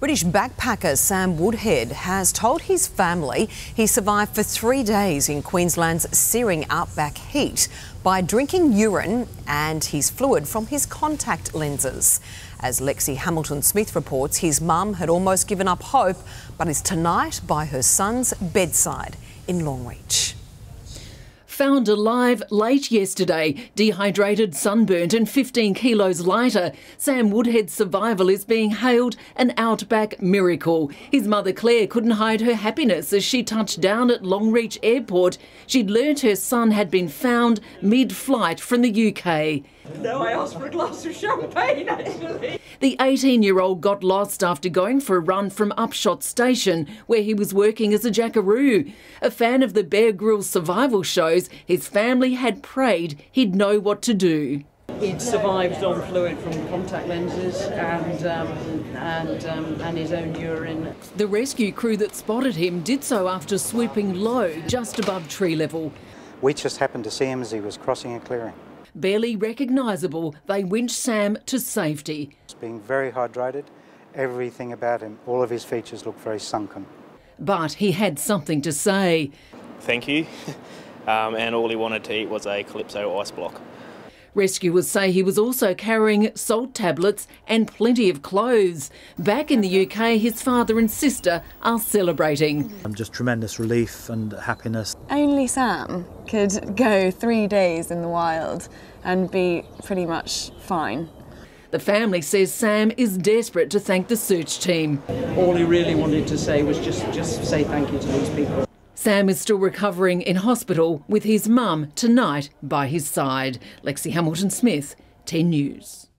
British backpacker Sam Woodhead has told his family he survived for 3 days in Queensland's searing outback heat by drinking urine and his fluid from his contact lenses. As Lexi Hamilton-Smith reports, his mum had almost given up hope, but is tonight by her son's bedside in Longreach. Found alive late yesterday, dehydrated, sunburnt and 15 kilos lighter, Sam Woodhead's survival is being hailed an outback miracle. His mother Claire couldn't hide her happiness as she touched down at Longreach Airport. She'd learnt her son had been found mid-flight from the UK. No, I asked for a glass of champagne, actually. The 18-year-old got lost after going for a run from Upshot Station, where he was working as a jackaroo. A fan of the Bear Grylls survival shows, his family had prayed he'd know what to do. He'd survived on fluid from contact lenses and his own urine. The rescue crew that spotted him did so after swooping low, just above tree level. We just happened to see him as he was crossing a clearing. Barely recognisable, they winched Sam to safety. He's being very hydrated, everything about him, all of his features look very sunken. But he had something to say. Thank you. And all he wanted to eat was a Calypso ice block. Rescuers say he was also carrying salt tablets and plenty of clothes. Back in the UK, his father and sister are celebrating. Just tremendous relief and happiness. Only Sam could go 3 days in the wild and be pretty much fine. The family says Sam is desperate to thank the search team. All he really wanted to say was just say thank you to these people. Sam is still recovering in hospital with his mum tonight by his side. Lexi Hamilton-Smith, 10 News.